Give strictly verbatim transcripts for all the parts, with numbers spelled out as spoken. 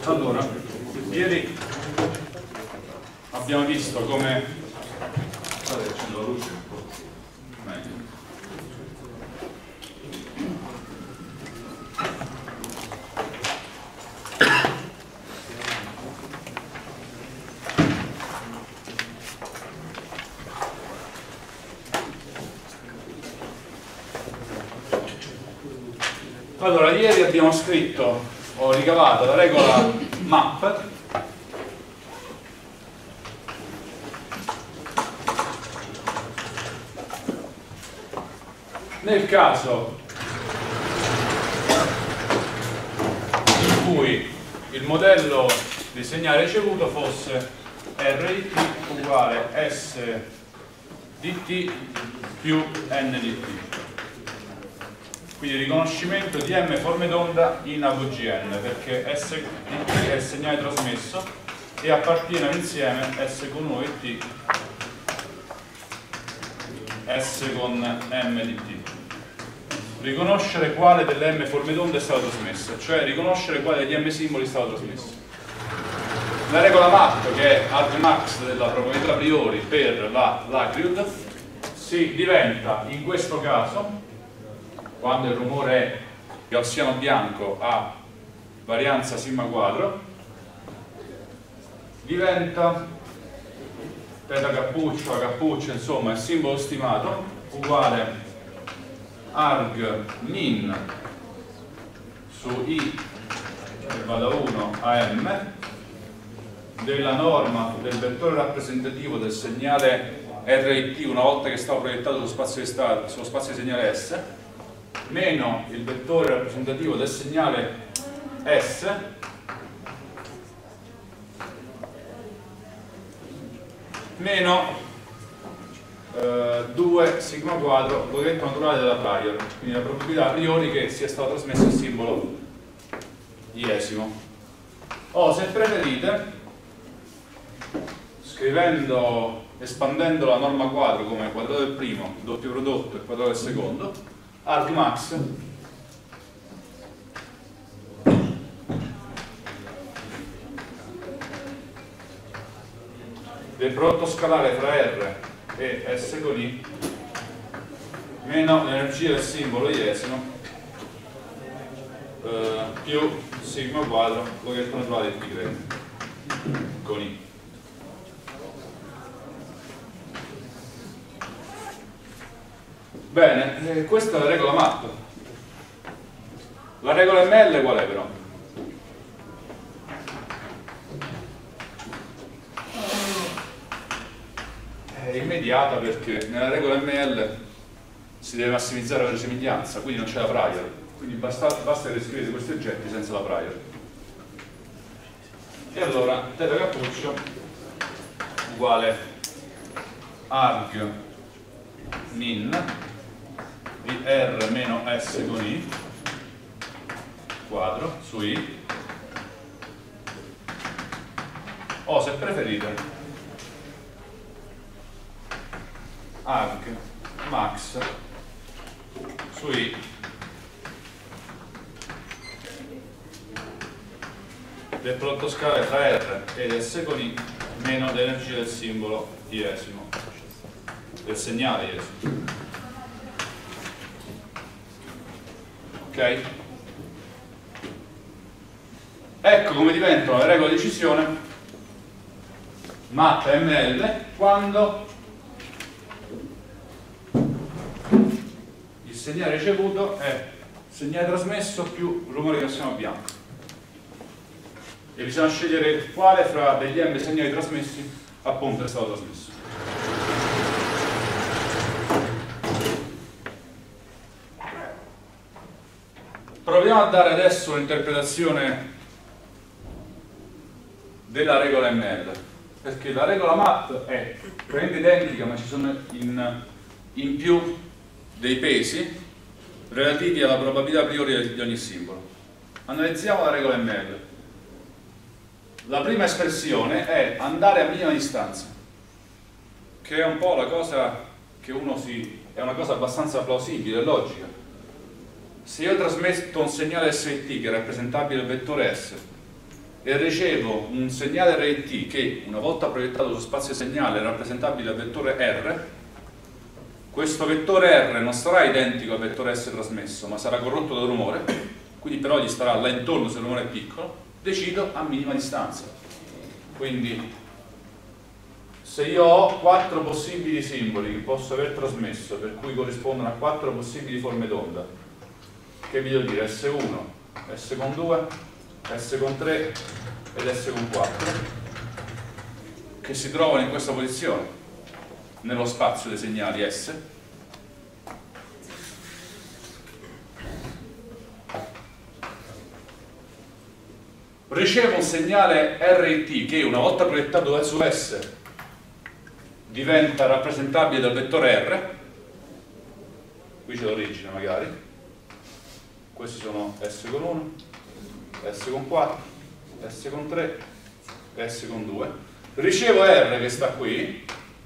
Allora, ieri abbiamo visto come... Guardate, accendo la luce un po' meglio. Allora, ieri abbiamo scritto, ho ricavato la regola map nel caso in cui il modello di segnale ricevuto fosse R di t uguale S di t più N di t. Quindi riconoscimento di M forme d'onda in A V G N, perché S di t è il segnale trasmesso e appartiene all'insieme S con uno di t, S con M di t. Riconoscere quale delle M forme d'onda è stato trasmesso, cioè riconoscere quale degli M simboli è stato trasmesso. La regola map, che è argmax della probabilità a priori per la likelihood, si diventa in questo caso, quando il rumore è gaussiano bianco a varianza sigma quadro, diventa teta cappuccio, a cappuccio, insomma il simbolo stimato, uguale arg min su i che va da uno a m della norma del vettore rappresentativo del segnale R I T una volta che è stato proiettato sullo spazio di, stato, sullo spazio di segnale S, meno il vettore rappresentativo del segnale S meno eh, due sigma quadro logaritmo naturale della prior, quindi la probabilità a priori che sia stato trasmesso il simbolo iesimo. O se preferite, scrivendo, espandendo la norma quadro come quadrato del primo, doppio prodotto e quadrato del secondo, argmax del prodotto scalare fra R e S con I meno l'energia del simbolo iesimo eh, più sigma quadro logaritmo naturale di π con I. Bene, eh, questa è la regola map. La regola M L qual è però? È immediata perché nella regola M L si deve massimizzare la verosimiglianza, quindi non c'è la prior, quindi basta, basta che scrivete questi oggetti senza la prior. E allora teta cappuccio uguale arg min di R meno S con I quadro su I, o se preferite arg max su I del prodotto scalare tra R ed S con I meno l'energia del simbolo iesimo, del segnale iesimo. Ok? Ecco come diventano le regole di decisione map M L quando il segnale ricevuto è segnale trasmesso più rumore gaussiano bianco e bisogna scegliere quale fra degli M segnali trasmessi appunto è stato trasmesso. Proviamo a dare adesso un'interpretazione della regola M L, perché la regola map è praticamente identica, ma ci sono in, in più dei pesi relativi alla probabilità a priori di ogni simbolo. Analizziamo la regola M L. La prima espressione è andare a minima distanza, che è un po' la cosa che uno si... è una cosa abbastanza plausibile e logica. Se io trasmetto un segnale S T che è rappresentabile al vettore S e ricevo un segnale R T che una volta proiettato su spazio segnale è rappresentabile dal vettore R, questo vettore R non sarà identico al vettore S trasmesso, ma sarà corrotto dal rumore, quindi però gli starà là intorno se il rumore è piccolo, decido a minima distanza. Quindi se io ho quattro possibili simboli che posso aver trasmesso, per cui corrispondono a quattro possibili forme d'onda, che vi devo dire? S uno, S con due, S con tre ed S con quattro, che si trovano in questa posizione nello spazio dei segnali S. Ricevo un segnale R T che una volta proiettato verso S diventa rappresentabile dal vettore R, qui c'è l'origine magari, questi sono S con uno, S con quattro, S con tre, S con due. Ricevo R che sta qui,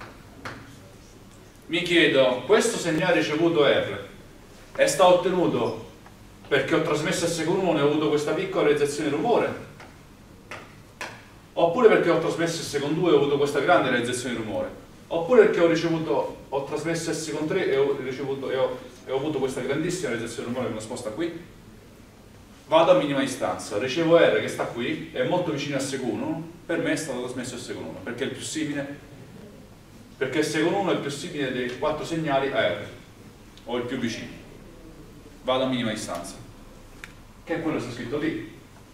mi chiedo, questo segnale ricevuto R è stato ottenuto perché ho trasmesso S con uno e ho avuto questa piccola realizzazione di rumore, oppure perché ho trasmesso S con due e ho avuto questa grande realizzazione di rumore, oppure perché ho ricevuto, ho trasmesso S con tre e ho, ricevuto, e ho, e ho avuto questa grandissima realizzazione di rumore che mi sposta qui. Vado a minima distanza, ricevo R che sta qui, è molto vicino a S con uno, per me è stato trasmesso S con uno, perché è il più simile, perché S con uno è il più simile dei quattro segnali a R, o il più vicino. Vado a minima distanza, che è quello che sta scritto lì.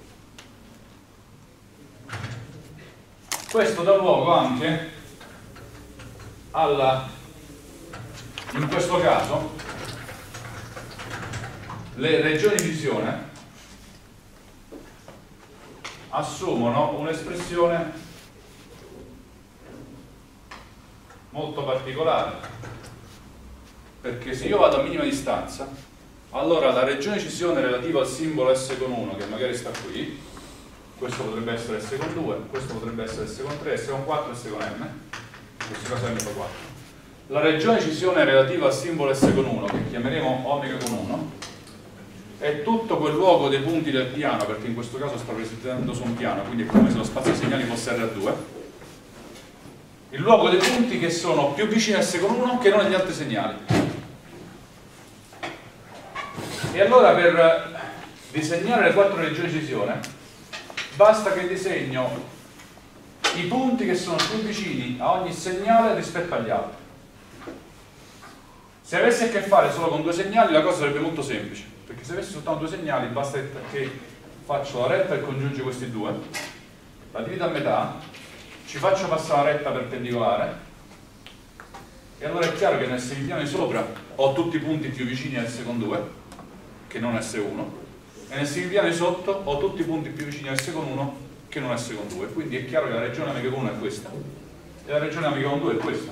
Questo dà luogo anche alla, in questo caso, le regioni di visione assumono un'espressione molto particolare, perché se io vado a minima distanza, allora la regione di visione relativa al simbolo S con uno, che magari sta qui, questo potrebbe essere S con due, questo potrebbe essere S con tre, S con quattro, S con M, in questo caso M fa quattro. La regione di visione relativa al simbolo S con uno, che chiameremo omega con uno, è tutto quel luogo dei punti del piano, perché in questo caso sto presentando su un piano, quindi è come se lo spazio dei segnali fosse R a due, il luogo dei punti che sono più vicini a S con uno che non agli altri segnali. E allora per disegnare le quattro regioni di visione basta che disegno i punti che sono più vicini a ogni segnale rispetto agli altri. Se avessi a che fare solo con due segnali la cosa sarebbe molto semplice, perché se avessi soltanto due segnali basta che faccio la retta che congiunge questi due, la divido a metà, ci faccio passare la retta perpendicolare e allora è chiaro che nel semipiano di sopra ho tutti i punti più vicini a S con due che non S uno e nel semipiano di sotto ho tutti i punti più vicini a S con uno che non S con due, quindi è chiaro che la regione omega con uno è questa e la regione omega con due è questa.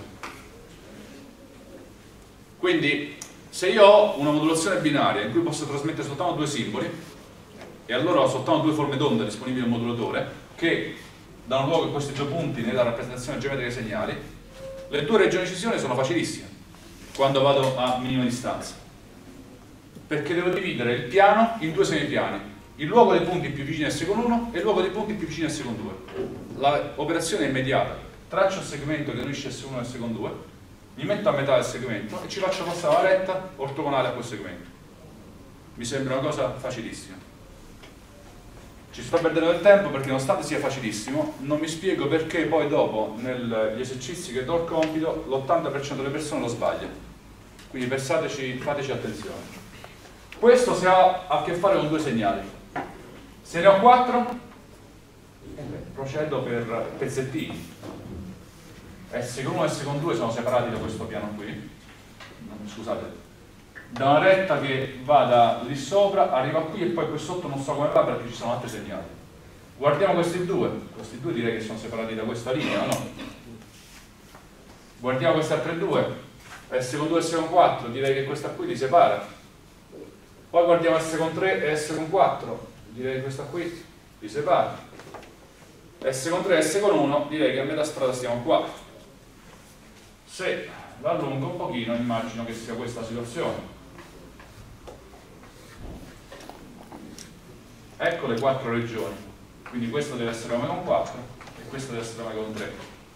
Quindi se io ho una modulazione binaria in cui posso trasmettere soltanto due simboli e allora ho soltanto due forme d'onda disponibili al modulatore che danno luogo a questi due punti nella rappresentazione geometrica dei segnali, le due regioni di decisione sono facilissime quando vado a minima distanza, perché devo dividere il piano in due semipiani, il luogo dei punti più vicini a S con uno e il luogo dei punti più vicini a S con due. L'operazione è immediata, traccio il segmento che unisce S uno e S con due, mi metto a metà del segmento e ci faccio passare la retta ortogonale a quel segmento. Mi sembra una cosa facilissima. Ci sto perdendo del tempo perché nonostante sia facilissimo non mi spiego perché poi dopo negli esercizi che do al compito l'ottanta per cento delle persone lo sbaglia, quindi pensateci, fateci attenzione. Questo se ha a che fare con due segnali. Se ne ho quattro procedo per pezzettini. S con uno e S con due sono separati da questo piano qui, scusate, da una retta che va da lì sopra, arriva qui e poi qui sotto non so come va perché ci sono altri segnali. Guardiamo questi due, questi due direi che sono separati da questa linea, o no? Guardiamo queste altre due, S con due e S con quattro, direi che questa qui li separa. Poi guardiamo S con tre e S con quattro, direi che questa qui li separa. S con tre e S con uno, direi che a metà strada stiamo qua. Se la allungo un pochino immagino che sia questa la situazione. Ecco le quattro regioni. quindi questo deve essere omega quattro e questo deve essere omega tre.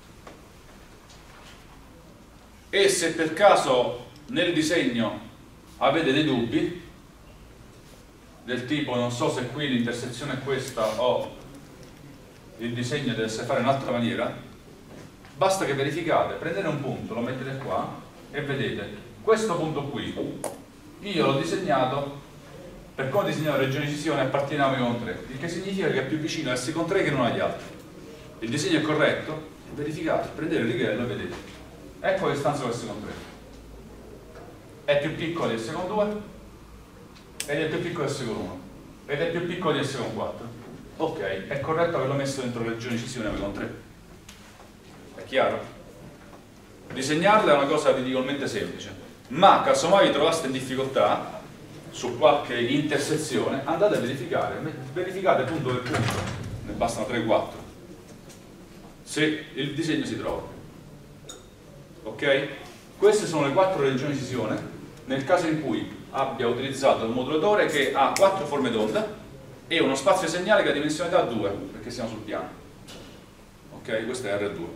E se per caso nel disegno avete dei dubbi del tipo non so se qui l'intersezione è questa o il disegno deve essere fatto in un'altra maniera, basta che verificate, prendete un punto, lo mettete qua e vedete questo punto qui io l'ho disegnato per come ho disegnato la regione di decisione appartiene a omega tre, il che significa che è più vicino a S con tre che non agli altri. Il disegno è corretto? Verificate, prendete il righello e vedete ecco la distanza con S con tre è più piccolo di S con due ed è più piccolo di S con uno ed è più piccolo di S con quattro. Ok, è corretto averlo messo dentro la regione di decisione omega tre. È chiaro? Disegnarla è una cosa ridicolmente semplice, ma casomai vi trovaste in difficoltà su qualche intersezione, andate a verificare, verificate punto per punto, ne bastano tre quattro, se il disegno si trova. Ok? Queste sono le quattro regioni di decisione nel caso in cui abbia utilizzato il modulatore che ha quattro forme d'onda e uno spazio segnale che ha dimensionalità due, perché siamo sul piano. Ok? Questo è R due.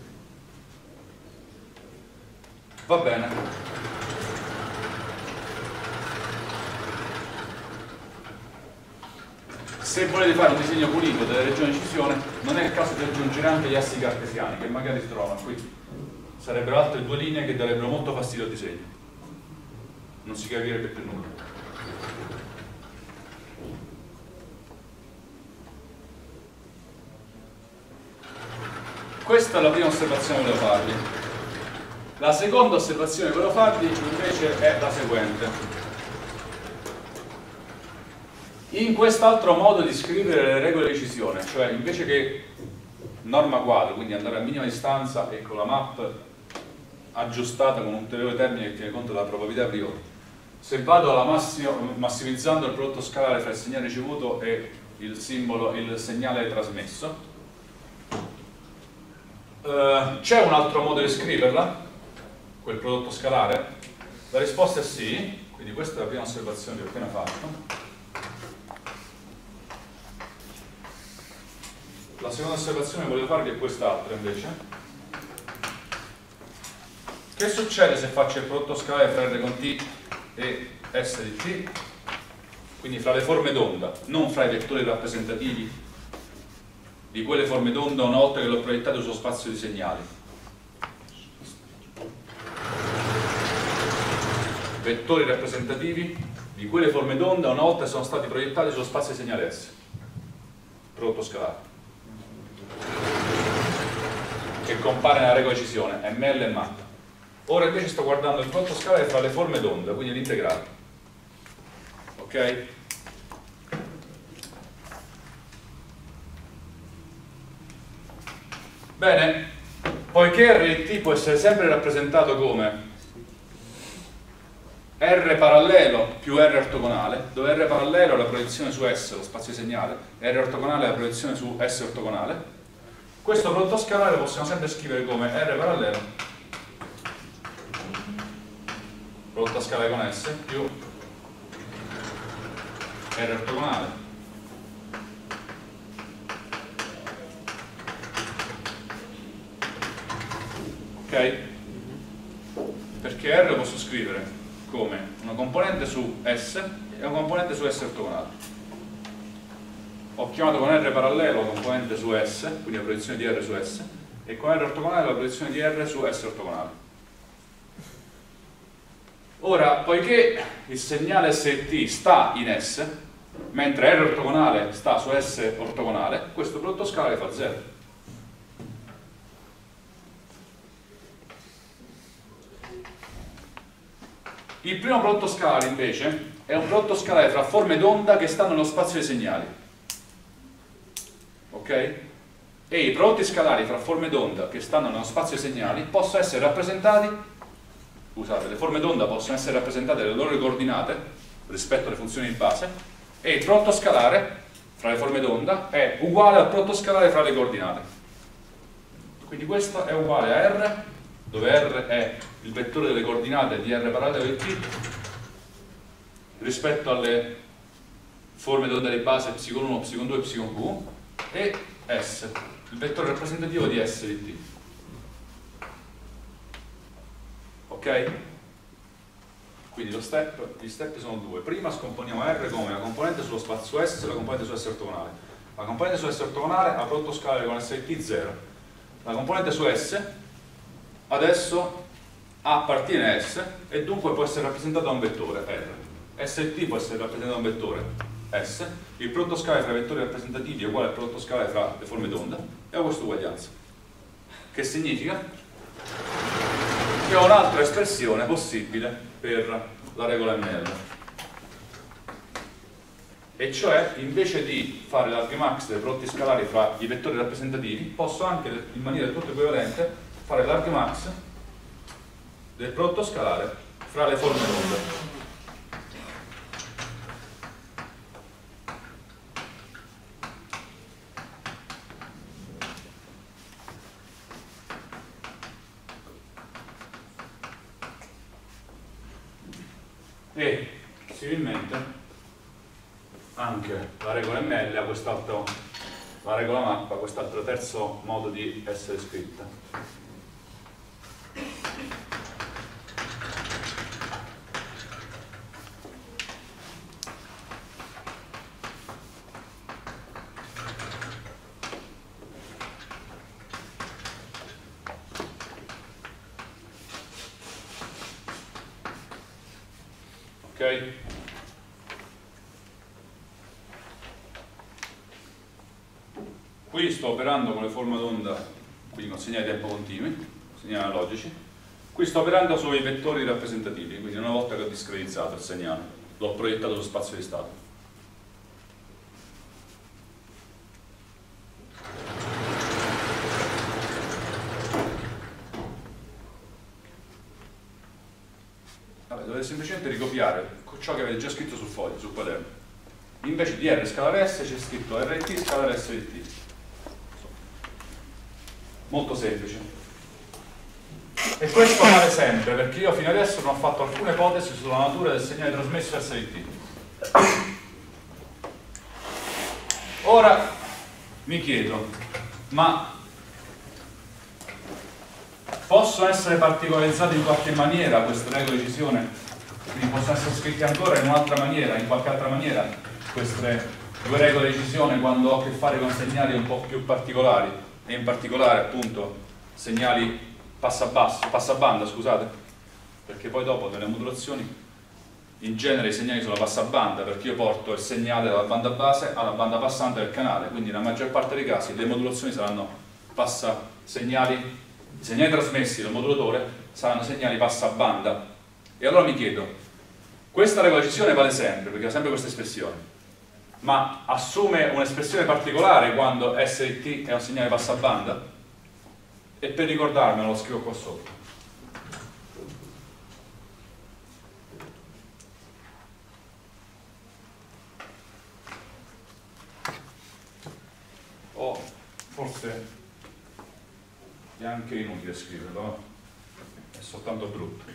Va bene. Se volete fare un disegno pulito delle regioni di decisione, non è il caso di aggiungere anche gli assi cartesiani, che magari si trovano qui. Sarebbero altre due linee che darebbero molto fastidio al disegno. Non si capirebbe più nulla. Questa è la prima osservazione che volevo farvi. La seconda osservazione che volevo farvi invece è la seguente. In quest'altro modo di scrivere le regole di decisione, cioè invece che norma quadro, quindi andare a minima distanza e con la map aggiustata con un ulteriore termine che tiene conto della probabilità a priori, se vado alla massimo, massimizzando il prodotto scalare fra il segnale ricevuto e il simbolo, il segnale trasmesso, eh, c'è un altro modo di scriverla, quel prodotto scalare? La risposta è sì, quindi questa è la prima osservazione che ho appena fatto. La seconda osservazione che volevo farvi è quest'altra invece. Che succede se faccio il prodotto scalare fra R con T e S di T? Quindi fra le forme d'onda, non fra i vettori rappresentativi di quelle forme d'onda una volta che l'ho proiettato sullo spazio di segnali. Vettori rappresentativi di quelle forme d'onda una volta che sono stati proiettati sullo spazio di segnale S. Prodotto scalare. Che compare nella regola di decisione, M L e matta. Ora invece sto guardando il prodotto scalare fra le forme d'onda, quindi l'integrale. Ok? Bene, poiché R di T può essere sempre rappresentato come R parallelo più R ortogonale, dove R parallelo è la proiezione su S, lo spazio di segnale, R ortogonale è la proiezione su S ortogonale, questo prodotto scalare lo possiamo sempre scrivere come R parallelo prodotto scalare con S più R ortogonale ok? Perché R lo posso scrivere come una componente su S e una componente su S ortogonale. Ho chiamato con R parallelo la componente su S, quindi la proiezione di R su S, e con R ortogonale la proiezione di R su S ortogonale. Ora, poiché il segnale S e T sta in S, mentre R ortogonale sta su S ortogonale, questo prodotto scalare fa zero. Il primo prodotto scalare invece è un prodotto scalare fra forme d'onda che stanno nello spazio dei segnali. Ok? E i prodotti scalari fra forme d'onda che stanno nello spazio dei segnali possono essere rappresentati, scusate, le forme d'onda possono essere rappresentate dalle loro coordinate rispetto alle funzioni di base e il prodotto scalare fra le forme d'onda è uguale al prodotto scalare fra le coordinate. Quindi questo è uguale a R, dove R è il vettore delle coordinate di R parallelo di T rispetto alle forme d'onda di base psi uno, psi due, psi Q, e S, il vettore rappresentativo di S di T. Ok? Quindi lo step, gli step sono due. Prima scomponiamo R come la componente sullo spazio S e la componente su S ortogonale. La componente su S ortogonale ha prodotto scalare con S di T zero. La componente su S adesso appartiene a S e dunque può essere rappresentata da un vettore R. S di T può essere rappresentato da un vettore S. Il prodotto scalare fra i vettori rappresentativi è uguale al prodotto scalare fra le forme d'onda e ho questa uguaglianza. Che significa che ho un'altra espressione possibile per la regola M L, e cioè invece di fare l'argmax dei prodotti scalari fra i vettori rappresentativi posso anche in maniera del tutto equivalente fare l'argmax del prodotto scalare fra le forme d'onda. E similmente anche la regola M L ha quest'altro, la regola mappa, quest'altro terzo modo di essere scritta. Ok? Qui sto operando con le forme d'onda, quindi con segnali di tempo continui, segnali analogici. Qui sto operando sui vettori rappresentativi, quindi una volta che ho discretizzato il segnale, l'ho proiettato sullo spazio di stato. Vabbè, dovete semplicemente ricopiare ciò che avete già scritto sul foglio, sul quaderno. Invece di R scalare S c'è scritto R di T scalare S di T. Molto semplice. E questo vale sempre, perché io fino adesso non ho fatto alcune ipotesi sulla natura del segnale trasmesso S di T. Ora mi chiedo, ma possono essere particolarizzate in qualche maniera queste regole di decisione? Quindi possono essere scritte ancora in un'altra maniera, in qualche altra maniera, queste due regole di decisione quando ho a che fare con segnali un po' più particolari, e in particolare appunto segnali passabasso, passabanda, scusate, perché poi dopo nelle modulazioni in genere i segnali sono passabanda, perché io porto il segnale dalla banda base alla banda passante del canale, quindi nella maggior parte dei casi le modulazioni saranno passa segnali, i segnali trasmessi dal modulatore saranno segnali passabanda. E allora mi chiedo, questa regola di decisione vale sempre, perché ha sempre questa espressione, ma assume un'espressione particolare quando S di T è un segnale passabanda? E per ricordarmelo lo scrivo qua sotto. O forse è anche inutile scriverlo, no? È soltanto brutto.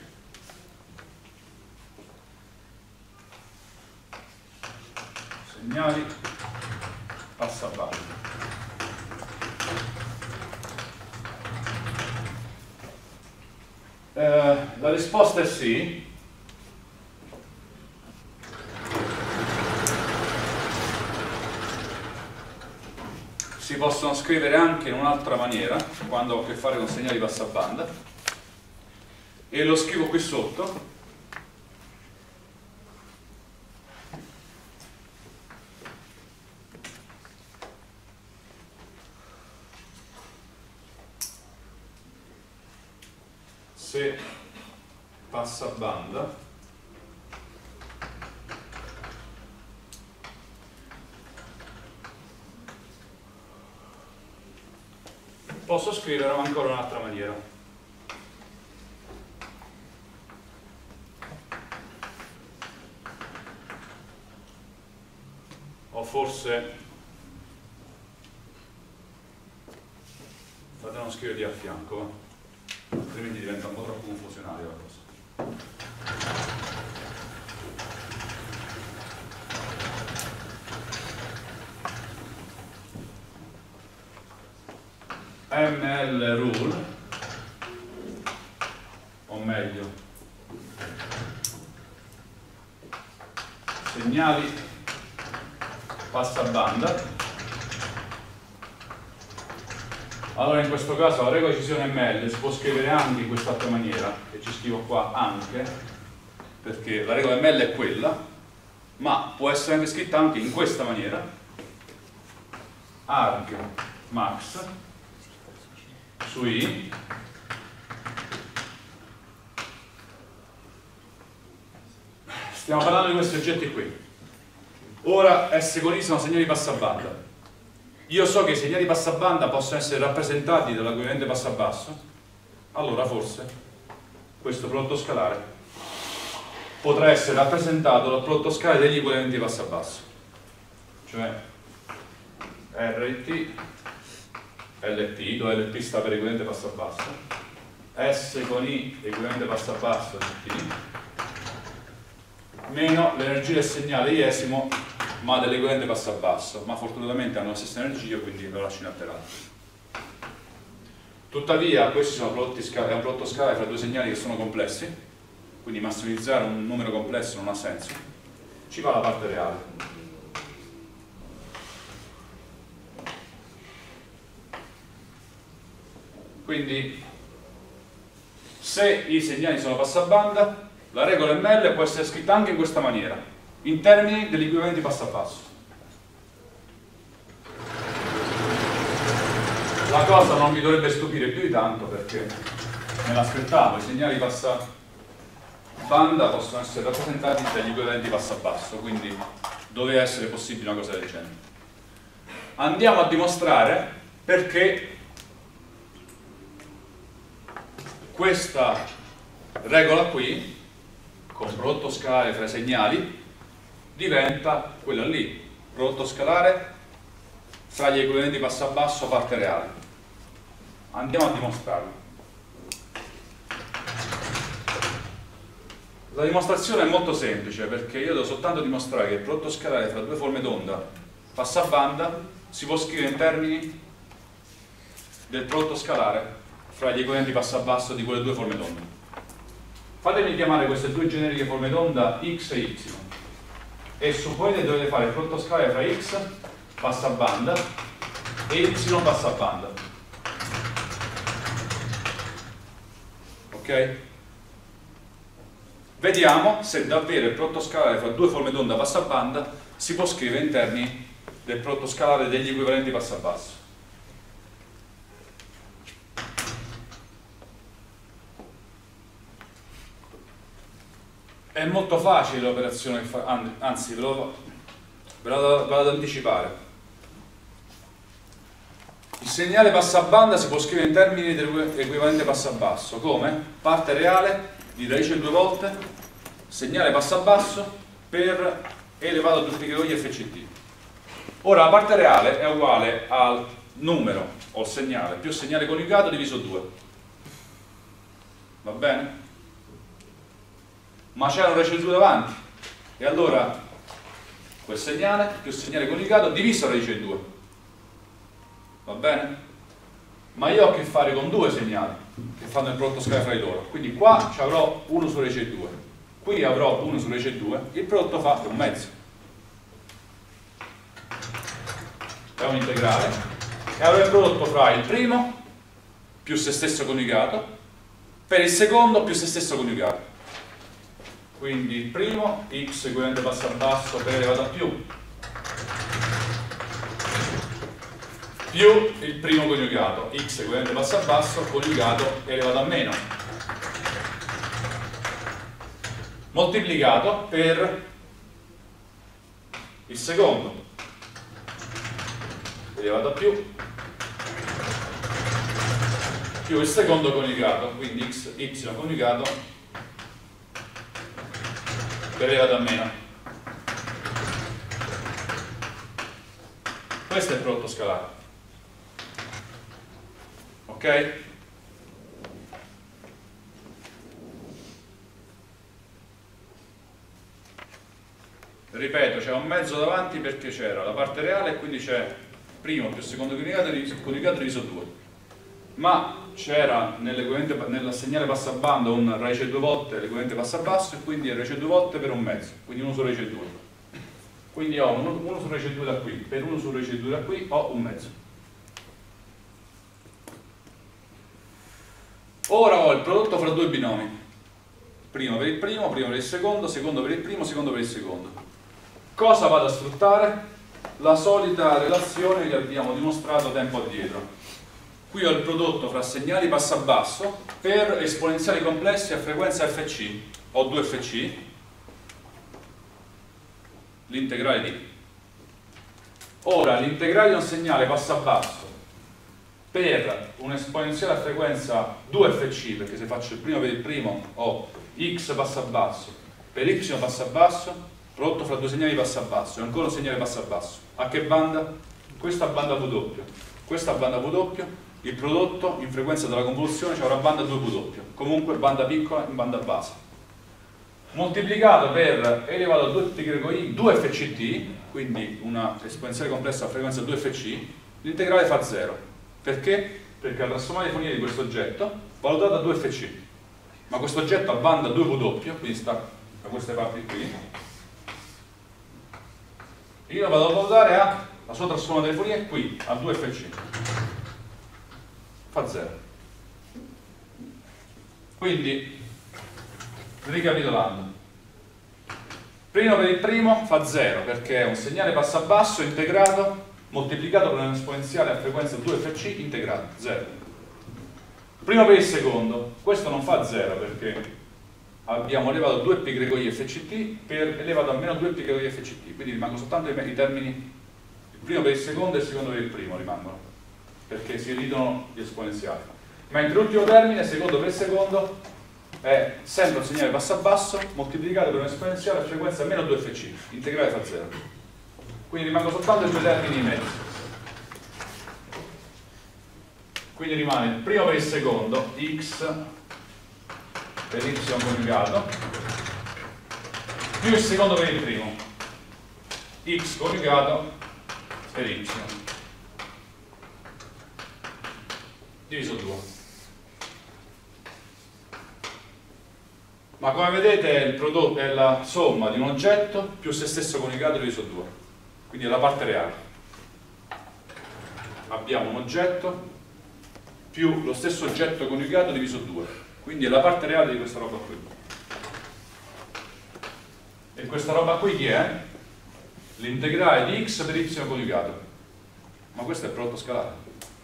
Segnali passabanda. Eh, la risposta è sì. Si possono scrivere anche in un'altra maniera quando ho a che fare con segnali passabanda, e lo scrivo qui sotto. Se passabanda posso scriverlo ancora in un'altra maniera. O forse fate uno scrivere di a fianco, va? Altrimenti diventa un po' troppo confusionaria la cosa. M L rule, o meglio segnali passabanda. Allora in questo caso la regola di decisione M L si può scrivere anche in quest'altra maniera, e ci scrivo qua anche, perché la regola M L è quella, ma può essere anche scritta anche in questa maniera: arg max su I stiamo parlando di questi oggetti qui. Ora S con I sono segnali passabanda. Io so che i segnali passabanda possono essere rappresentati dalla coevolente passabasso, allora forse questo prodotto scalare potrà essere rappresentato dal prodotto scalare degli equivalenti passabasso, cioè R T, L T, dove L T sta per equivalente passabasso, S con I equivalente passabasso di T, meno l'energia del segnale iesimo ma dell'equivalente passabasso, ma fortunatamente hanno la stessa energia, quindi lo lascio inalterato. Tuttavia questi sono prodotti scala, è un prodotto scalare fra due segnali che sono complessi, quindi massimizzare un numero complesso non ha senso. Ci va la parte reale. Quindi se i segnali sono passabanda, la regola M L può essere scritta anche in questa maniera, in termini degli equivalenti passabasso. La cosa non mi dovrebbe stupire più di tanto, perché me l'aspettavo, i segnali passabanda possono essere rappresentati dagli equivalenti passabasso, quindi doveva essere possibile una cosa del genere. Andiamo a dimostrare perché questa regola qui, con prodotto scalare fra i segnali, diventa quella lì, prodotto scalare fra gli equivalenti passabasso parte reale. Andiamo a dimostrarlo. La dimostrazione è molto semplice, perché io devo soltanto dimostrare che il prodotto scalare fra due forme d'onda passabanda si può scrivere in termini del prodotto scalare fra gli equivalenti passabasso di quelle due forme d'onda. Fatemi chiamare queste due generiche forme d'onda X e Y, e supponete che dovete fare il prodotto scalare fra X passabanda e Y passabanda. Ok? Vediamo se davvero il prodotto scalare fra due forme d'onda passabanda si può scrivere in termini del prodotto scalare degli equivalenti passabasso. È molto facile l'operazione, anzi ve lo vado ad anticipare. Il segnale passabanda si può scrivere in termini dell'equivalente passabasso come parte reale di radice due volte segnale passabasso per E elevato a duplicare di F C T. Ora la parte reale è uguale al numero o segnale più segnale coniugato diviso due. Va bene? Ma c'è un radice due davanti, e allora quel segnale più segnale coniugato diviso radice due. Va bene? Ma io ho a che fare con due segnali che fanno il prodotto scalare fra di loro, quindi qua ci avrò uno su radice due, qui avrò uno su radice due, il prodotto fa un mezzo, è un integrale, e avrò il prodotto fra il primo più se stesso coniugato per il secondo più se stesso coniugato. Quindi il primo, x equivalente passabasso per elevato a più, più il primo coniugato, x equivalente passabasso coniugato elevato a meno, moltiplicato per il secondo, elevato a più, più il secondo coniugato, quindi x, y coniugato per elevato a meno. Questo è il prodotto scalare. Ok? Ripeto, c'è un mezzo davanti perché c'era la parte reale e quindi c'è primo più secondo coniugato, coniugato diviso due. ma c'era nel segnale passabanda un radice due volte l'equivalente passabasso, e quindi è radice due volte per un mezzo, quindi uno su radice due. Quindi ho uno, uno su radice due da qui, per uno su radice due da qui ho un mezzo. Ora ho il prodotto fra due binomi, primo per il primo, primo per il secondo, secondo per il primo, secondo per il secondo. Cosa vado a sfruttare? La solita relazione che abbiamo dimostrato tempo addietro. Qui ho il prodotto fra segnali passabasso per esponenziali complessi a frequenza F C. Ho due F C, l'integrale di. Ora l'integrale di un segnale passabasso per un esponenziale a frequenza due F C, perché se faccio il primo per il primo ho x passabasso per y passabasso, prodotto fra due segnali passabasso, e ancora un segnale passabasso. A che banda? Questa banda W, questa banda W. Il prodotto in frequenza della convoluzione c'è una banda due W, comunque banda piccola in banda base, moltiplicato per e elevato a due pi greco i due F C T, quindi una esponenziale complessa a frequenza due F C, l'integrale fa zero. Perché? Perché la trasformata di fonia di questo oggetto valutata a due F C, ma questo oggetto ha banda due W, quindi sta da queste parti qui, io vado a valutare a la sua trasformata di fonia qui a due F C, fa zero. Quindi ricapitolando, primo per il primo fa zero perché è un segnale passabasso integrato moltiplicato per un esponenziale a frequenza due F C integrato, zero. Primo per il secondo, questo non fa zero perché abbiamo elevato due pi greco i F C T per elevato a meno due pi greco i F C T, quindi rimangono soltanto i termini, il primo per il secondo e il secondo per il primo rimangono, perché si ridono gli esponenziali. Mentre l'ultimo termine, secondo per secondo, è sempre un segnale passabasso moltiplicato per un esponenziale a frequenza meno due F C, integrale fa zero. Quindi rimangono soltanto i due termini in mezzo. Quindi rimane il primo per il secondo, x per y coniugato, più il secondo per il primo, x coniugato per y, diviso due. Ma come vedete il prodotto è la somma di un oggetto più se stesso coniugato diviso due, quindi è la parte reale. Abbiamo un oggetto più lo stesso oggetto coniugato diviso due, quindi è la parte reale di questa roba qui. E questa roba qui chi è? L'integrale di x per y coniugato, ma questo è il prodotto scalare.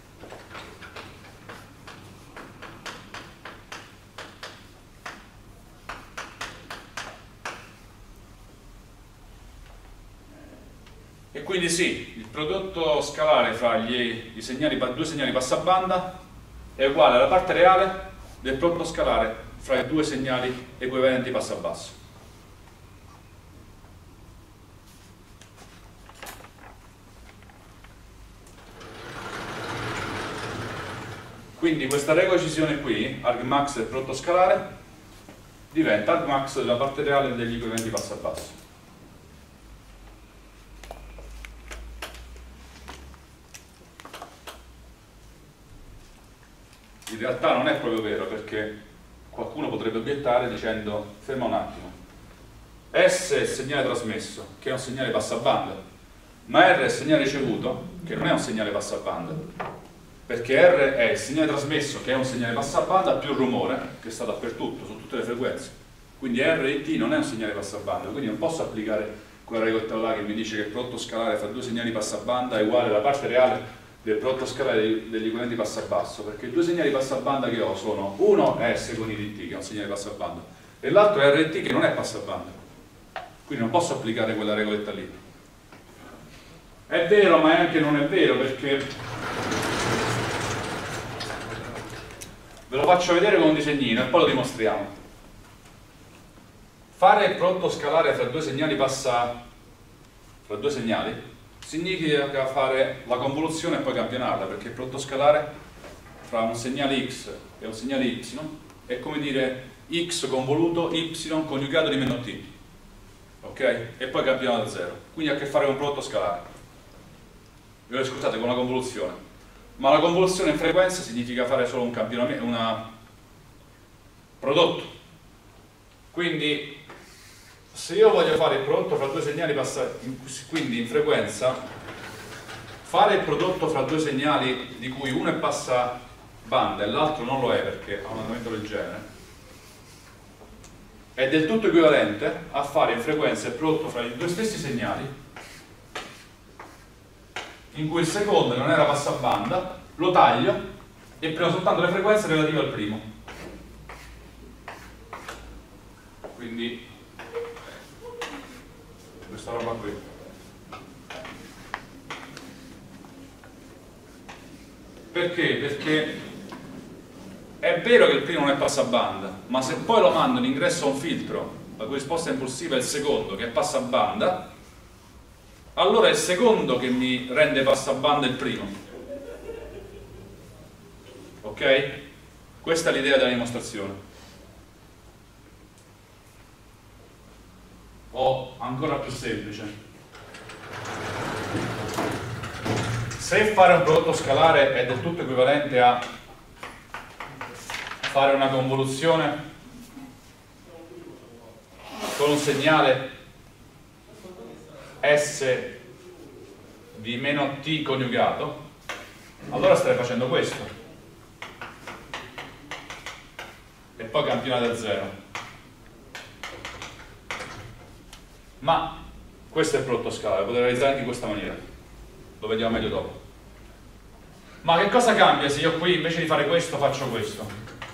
E quindi sì, il prodotto scalare fra gli, i segnali, due segnali passabanda è uguale alla parte reale del prodotto scalare fra i due segnali equivalenti passabasso. Quindi questa regocisione qui, argmax del prodotto scalare, diventa argmax della parte reale degli equivalenti passabasso. In realtà non è proprio vero, perché qualcuno potrebbe obiettare dicendo ferma un attimo, S è il segnale trasmesso, che è un segnale passabanda, ma R è il segnale ricevuto, che non è un segnale passabanda, perché R è il segnale trasmesso, che è un segnale passabanda, più rumore, che sta dappertutto, su tutte le frequenze. Quindi R e T non è un segnale passabanda, quindi non posso applicare quella regoletta là che mi dice che il prodotto scalare fra due segnali passabanda è uguale alla parte reale del prodotto scalare degli equivalenti passabasso, perché i due segnali passabanda che ho sono uno è S con I di T, che è un segnale passabanda, e l'altro è R e T, che non è passabanda, quindi non posso applicare quella regoletta lì. È vero, ma è anche non è vero, perché ve lo faccio vedere con un disegnino e poi lo dimostriamo. Fare il prodotto scalare fra due segnali passa fra due segnali significa fare la convoluzione e poi campionarla, perché il prodotto scalare fra un segnale x e un segnale y è come dire x convoluto y coniugato di meno t, ok? E poi campionato da zero, quindi ha a che fare con un prodotto scalare, eh, scusate, con una convoluzione. ma la convoluzione in frequenza significa fare solo un campionamento, un prodotto. Quindi se io voglio fare il prodotto fra due segnali passati, quindi in frequenza, fare il prodotto fra due segnali di cui uno è passabanda e l'altro non lo è perché ha un andamento del genere, è del tutto equivalente a fare in frequenza il prodotto fra i due stessi segnali in cui il secondo non era passabanda, lo taglio e prendo soltanto le frequenze relative al primo. Quindi questa roba qui. Perché? Perché è vero che il primo non è passabanda, ma se poi lo mando in ingresso a un filtro la cui risposta impulsiva è il secondo che è passabanda, allora è il secondo che mi rende passabanda il primo. Ok? Questa è l'idea della dimostrazione. O ancora più semplice, se fare un prodotto scalare è del tutto equivalente a fare una convoluzione con un segnale S di meno T coniugato, allora starei facendo questo e poi campionate a zero. Ma questo è il prodotto scalare, lo potete realizzare anche in questa maniera, lo vediamo meglio dopo. Ma che cosa cambia se io qui invece di fare questo faccio questo?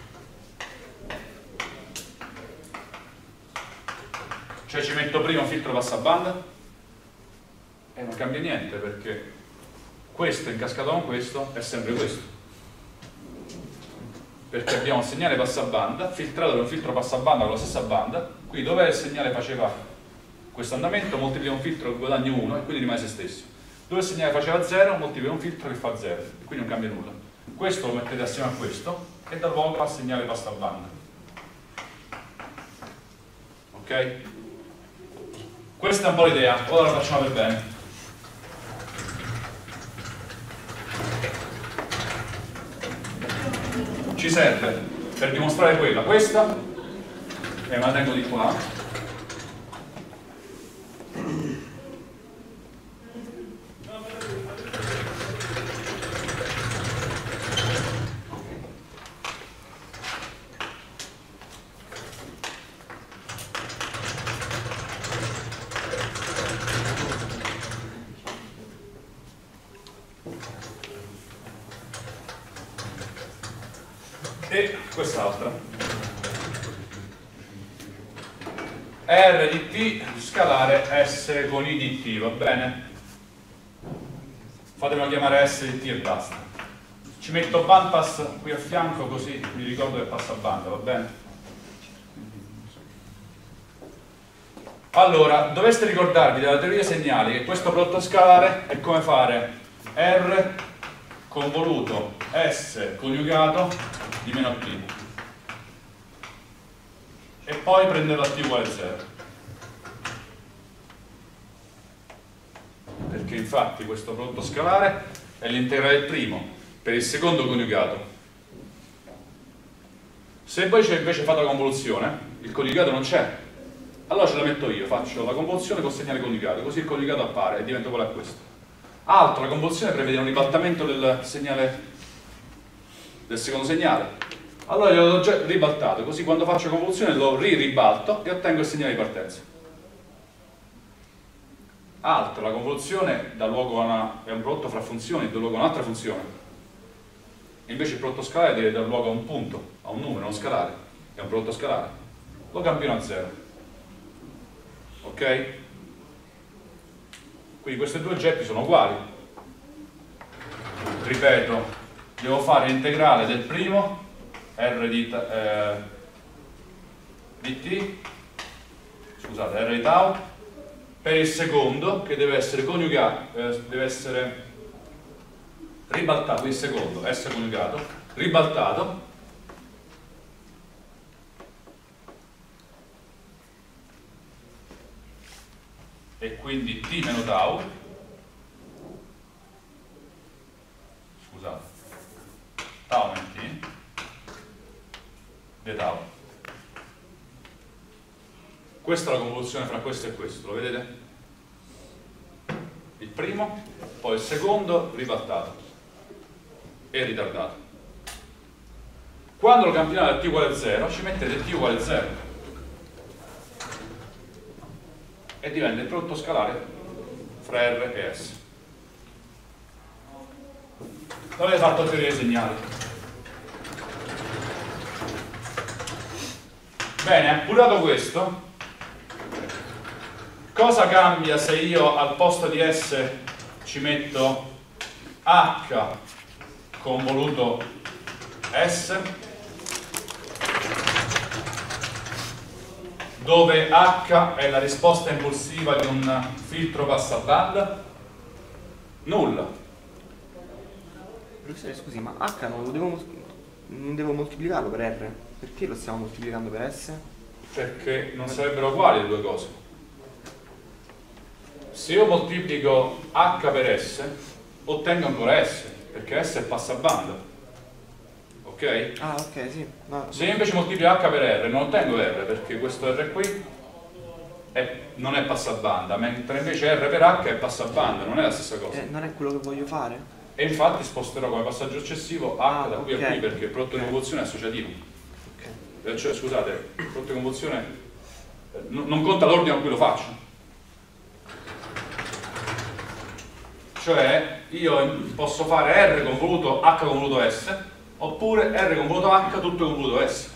Cioè ci metto prima un filtro passabanda? E non cambia niente perché questo incascato con questo è sempre questo. Perché abbiamo un segnale passabanda filtrato da un filtro passabanda con la stessa banda, qui dove il segnale faceva questo andamento moltiplica un filtro che guadagna uno e quindi rimane se stesso. Dove il segnale faceva zero moltiplica un filtro che fa zero e quindi non cambia nulla. Questo lo mettete assieme a questo e dà luogo al segnale passabanda. Ok? Questa è un po' l'idea, ora la facciamo per bene. Ci serve per dimostrare quella, questa e me la tengo di qua. E quest'altra R di T scalare S con I di T, va bene? Fatemelo chiamare S di T e basta. Ci metto bandpass qui a fianco così mi ricordo che passa banda, va bene? Allora, dovreste ricordarvi dalla teoria dei segnali che questo prodotto scalare è come fare R convoluto S coniugato di meno T e poi prendere la T uguale a zero, perché infatti questo prodotto scalare è l'integrale del primo per il secondo coniugato. Se poi c'è invece fatto la convoluzione, il coniugato non c'è, allora ce la metto io, faccio la convoluzione con segnale coniugato, così il coniugato appare e diventa uguale a questo. Altro, la convoluzione prevede un ribaltamento del segnale del secondo segnale, allora gliel'ho già ribaltato, così quando faccio convoluzione lo ri-ribalto e ottengo il segnale di partenza. Altro, la convoluzione dà luogo a una, è un prodotto fra funzioni, dà luogo a un'altra funzione, e invece il prodotto scalare deve dar luogo a un punto, a un numero, non scalare, è un prodotto scalare, lo campiono a zero. Ok? Quindi questi due oggetti sono uguali. Ripeto, devo fare l'integrale del primo R di, eh, di T, scusate, R di tau, per il secondo che deve essere coniugato, eh, deve essere ribaltato, il secondo, S coniugato, ribaltato, e quindi T meno tau, scusate, di tau. Questa è la convoluzione fra questo e questo, lo vedete? Il primo, poi il secondo ribaltato e ritardato. Quando lo campionate a t uguale zero, ci mettete t uguale zero e diventa il prodotto scalare fra R e S. Non avete fatto teoria dei segnali. Bene, appurato questo, cosa cambia se io al posto di S ci metto H convoluto S, dove H è la risposta impulsiva di un filtro passabanda? Nulla. Professore, scusi, ma H non lo devo, non devo moltiplicarlo per R? Perché lo stiamo moltiplicando per S? Perché non sarebbero uguali le due cose. Se io moltiplico H per S, ottengo ancora S, perché S è passabanda. Ok? Ah, ok, sì. No, Se io invece moltiplico H per R, non ottengo R, perché questo R qui è, non è passabanda, mentre invece R per H è passabanda, non è la stessa cosa. eh, non è quello che voglio fare? E infatti sposterò come passaggio successivo H Ah, da qui ok. a qui, perché il prodotto di Ok. convoluzione è associativo. Ok. Eh, Cioè, scusate, il prodotto di convoluzione eh, non non conta l'ordine con cui lo faccio. Cioè, io posso fare R convoluto H convoluto S, oppure R convoluto H tutto convoluto S.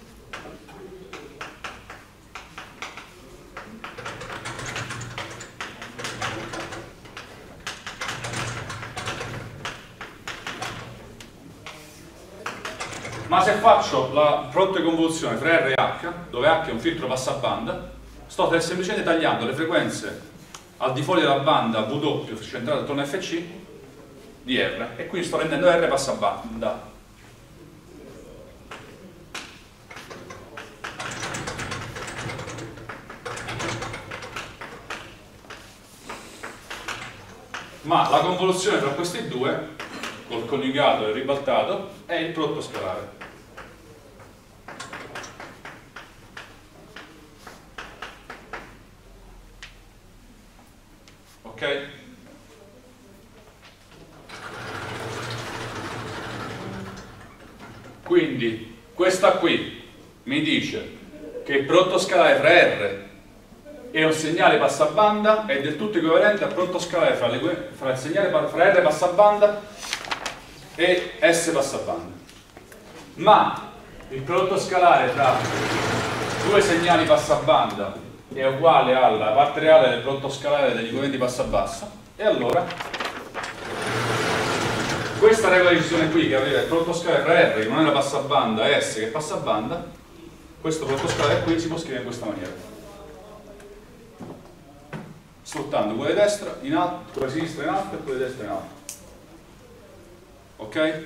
Ma se faccio la prodotto di convoluzione fra R e H, dove H è un filtro passabanda, sto semplicemente tagliando le frequenze al di fuori della banda W centrata attorno a F C di R, e quindi sto rendendo R passabanda. Ma la convoluzione tra questi due, col coniugato e il ribaltato, è il prodotto scalare. Ok? Quindi questa qui mi dice che il prodotto scalare fra R e un segnale passabanda è del tutto equivalente al prodotto scalare fra, le, fra il segnale fra R passabanda e S passabanda. Ma il prodotto scalare tra due segnali passabanda è uguale alla parte reale del prodotto scalare degli equivalenti passabassa, e allora questa regola di decisione qui, che aveva il prodotto scalare fra R che non è la passabanda e S che è passabanda, questo prodotto scalare qui si può scrivere in questa maniera, sfruttando quella di destra in alto, quella di sinistra in alto e quella di destra in alto. Ok?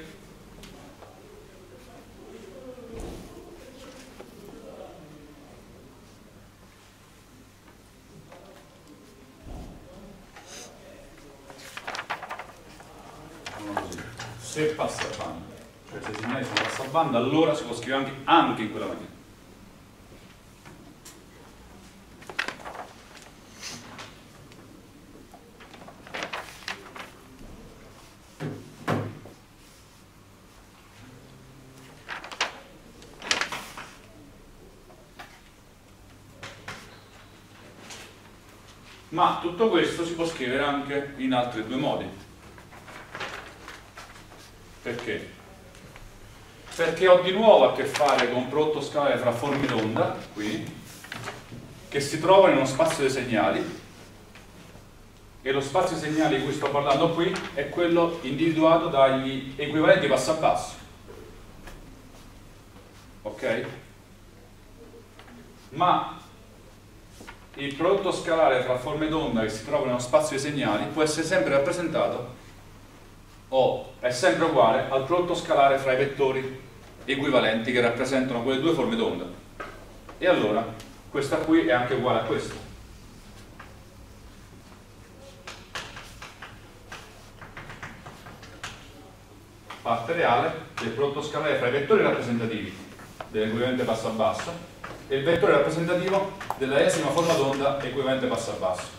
Se passabanda, cioè se i segnali sono passabanda, allora si può scrivere anche, anche in quella maniera. Ma tutto questo si può scrivere anche in altri due modi. Perché? Perché ho di nuovo a che fare con un prodotto scalare fra forme d'onda, qui, che si trovano in uno spazio dei segnali, e lo spazio dei segnali di cui sto parlando qui è quello individuato dagli equivalenti passabasso. Ok? Ma il prodotto scalare fra forme d'onda che si trova in uno spazio dei segnali può essere sempre rappresentato, o è sempre uguale al prodotto scalare fra i vettori equivalenti che rappresentano quelle due forme d'onda. E allora questa qui è anche uguale a questa. Parte reale del prodotto scalare fra i vettori rappresentativi dell'equivalente basso a basso e il vettore rappresentativo della esima forma d'onda equivalente basso a basso.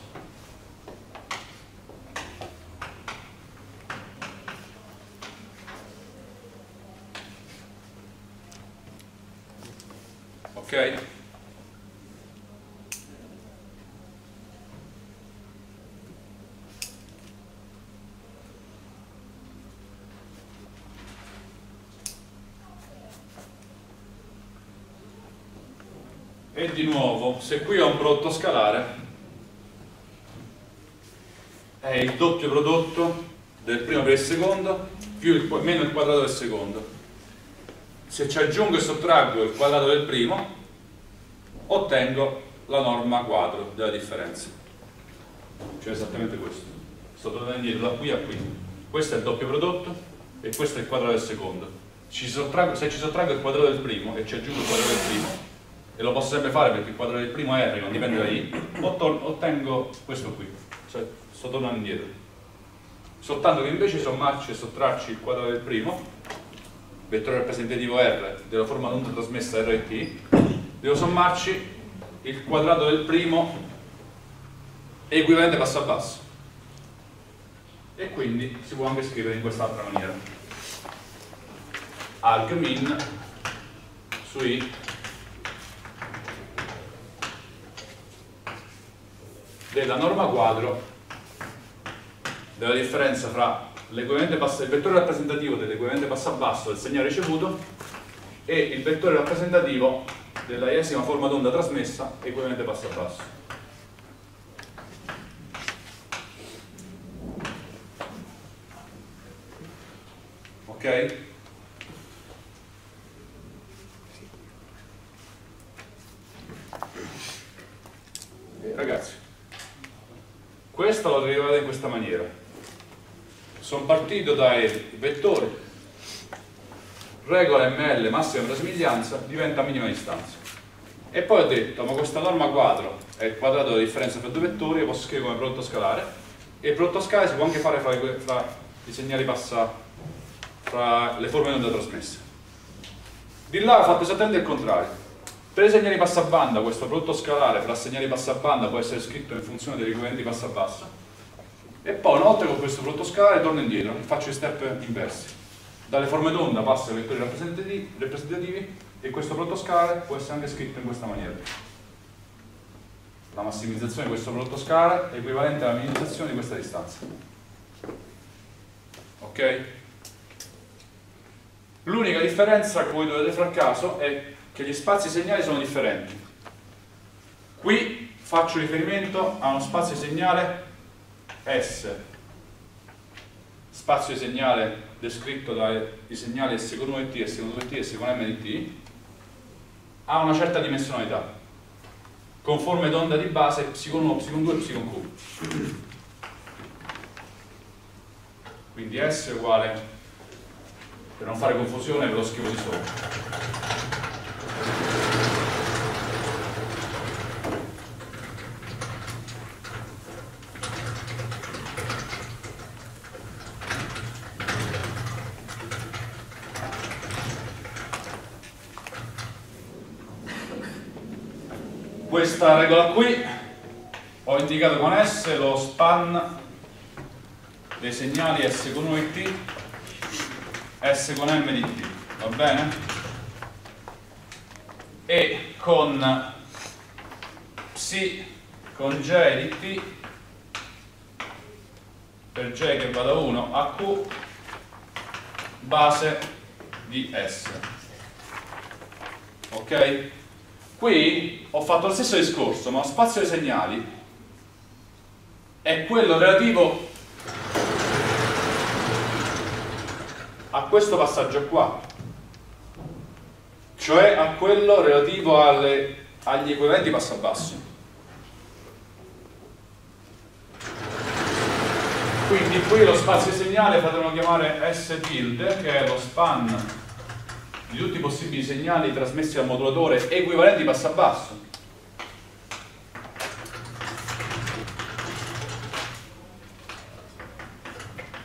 Ok? E di nuovo, se qui ho un prodotto scalare, è il doppio prodotto del primo per il secondo più il, meno il quadrato del secondo. Se ci aggiungo e sottraggo il quadrato del primo, ottengo la norma quadro della differenza. Cioè esattamente questo. Sto tornando indietro da qui a qui. Questo è il doppio prodotto e questo è il quadrato del secondo. Ci sottraggo, se ci sottraggo il quadrato del primo e ci aggiungo il quadrato del primo, e lo posso sempre fare perché il quadrato del primo è R, non dipende da I, ottengo questo qui, cioè sto tornando indietro. Soltanto che invece di sommarci e sottrarci il quadrato del primo, vettore rappresentativo R della forma d'onda trasmessa R e T, devo sommarci il quadrato del primo equivalente basso a basso. E quindi si può anche scrivere in quest'altra maniera. Arg min su I della norma quadro della differenza fra l'equivalente basso, il vettore rappresentativo dell'equivalente basso a basso del segnale ricevuto e il vettore rappresentativo della esima forma d'onda trasmessa equivalente basso a basso. Ok? Ragazzi, questo l'ho derivato in questa maniera. Sono partito dai vettori, regola M L massima verosimiglianza diventa minima distanza. E poi ho detto, ma questa norma quadro è il quadrato della differenza tra due vettori, io posso scrivere come prodotto scalare, e il prodotto scalare si può anche fare fra, fra i segnali passa, fra le forme d'onda trasmesse. Di là ho fatto esattamente il contrario. Per i segnali passabanda questo prodotto scalare fra segnali passabanda può essere scritto in funzione degli equivalenti passabasso e poi una volta con questo prodotto scalare torno indietro e faccio i step inversi. Dalle forme d'onda passo ai vettori rappresentativi, rappresentativi e questo prodotto scalare può essere anche scritto in questa maniera. La massimizzazione di questo prodotto scalare è equivalente alla minimizzazione di questa distanza. Ok? L'unica differenza a cui dovete far caso è che gli spazi segnali sono differenti. Qui faccio riferimento a uno spazio segnale S, spazio segnale descritto dai segnali S con U e T, S con U e T, S con M di T, ha una certa dimensionalità, con forme d'onda di base psi uno, psi due e psi Q. Quindi S è uguale, per non fare confusione ve lo scrivo di sopra. Questa regola qui ho indicato con S lo span dei segnali S con U e T, S con M di T, va bene? E con psi con J di T per J che va da uno a Q base di S. Ok? Qui ho fatto lo stesso discorso, ma lo spazio dei segnali è quello relativo a questo passaggio qua, cioè a quello relativo alle, agli equivalenti passo a basso. Quindi qui lo spazio segnale potremmo chiamare S tilde, che è lo span di tutti i possibili segnali trasmessi dal modulatore equivalenti passo a basso.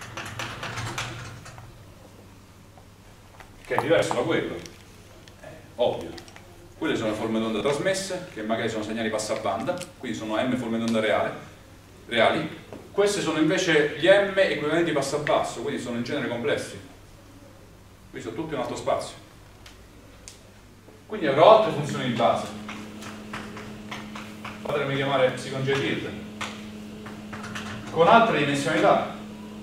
Che è diverso da quello. ovvio. Quelle sono le forme d'onda trasmesse, che magari sono segnali passabanda, quindi sono M forme d'onda reali. reali. Queste sono invece gli M equivalenti passabasso, quindi sono in genere complessi. Quindi sono tutti un altro spazio. Quindi avrò altre funzioni di base. Potremmo chiamare psicon J tilde, con altre dimensionalità.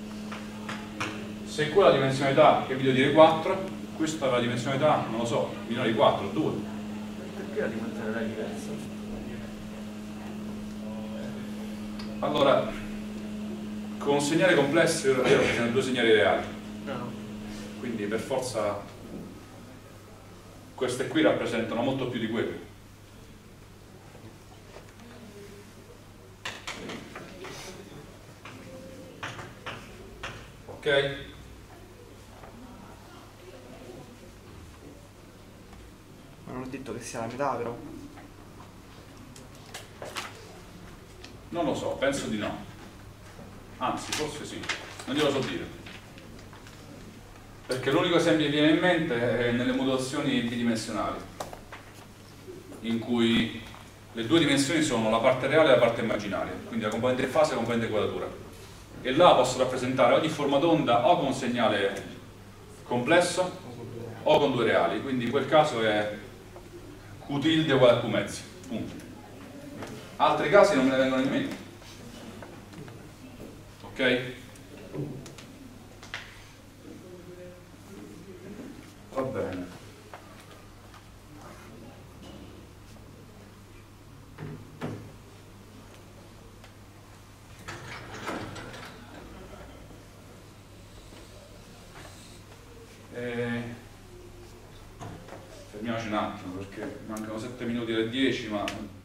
Se quella dimensionalità, che vi devo dire quattro, questa è la dimensionalità, non lo so, minore di quattro, due. Perché la dimensionalità è diversa? Allora, con un segnale complesso io rappresento due segnali reali. No. Quindi per forza queste qui rappresentano molto più di quelle. Ok? Ma non ho detto che sia la metà, però. Non lo so, penso di no. Anzi, forse sì, non glielo so dire. Perché l'unico esempio che viene in mente è nelle modulazioni bidimensionali, in cui le due dimensioni sono la parte reale e la parte immaginaria, quindi la componente fase e la componente quadratura. E là posso rappresentare ogni forma d'onda o con un segnale complesso o con due reali, quindi in quel caso è Q tilde uguale a Q mezzi, punto. Altri casi non me ne vengono in mente. Ok? Va bene. E... fermiamoci un attimo perché mancano sette minuti alle dieci, ma